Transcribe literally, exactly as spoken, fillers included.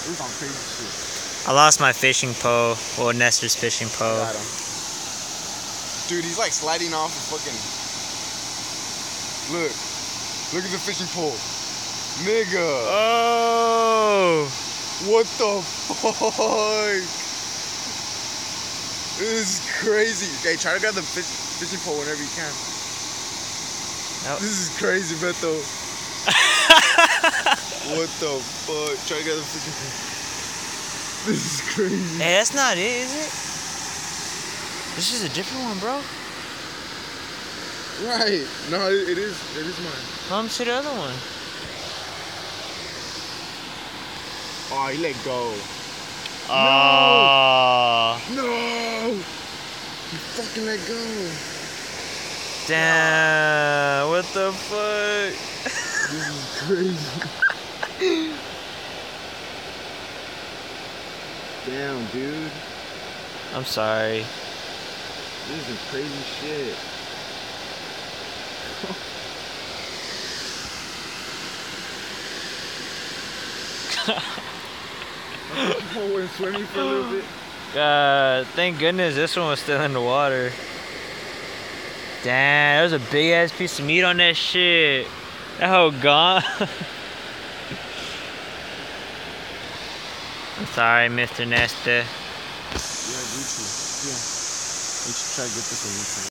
It was on crazy shit. I lost my fishing pole. Well, Nestor's fishing pole. Got him. Dude, he's like sliding off a fucking... Look. Look at the fishing pole. Nigga. Oh! What the fuck? This is crazy. Okay, try to grab the fish, fishing pole whenever you can. Nope. This is crazy, Beto. What the fuck? Try to grab the fishing pole. This is crazy. Hey, that's not it, is it? This is a different one, bro. Right. No, it, it is. It is mine. Come to the other one. Oh, he let go. Oh. No! He fucking let go. Damn. What the fuck? This is crazy. Damn, dude. I'm sorry. This is some crazy shit. I went swimming for a little bit. God, thank goodness this one was still in the water. Damn, there's a big ass piece of meat on that shit. That whole gone. I'm sorry, Mister Nestor. Yeah, Gucci. Yeah. We should try to get this one.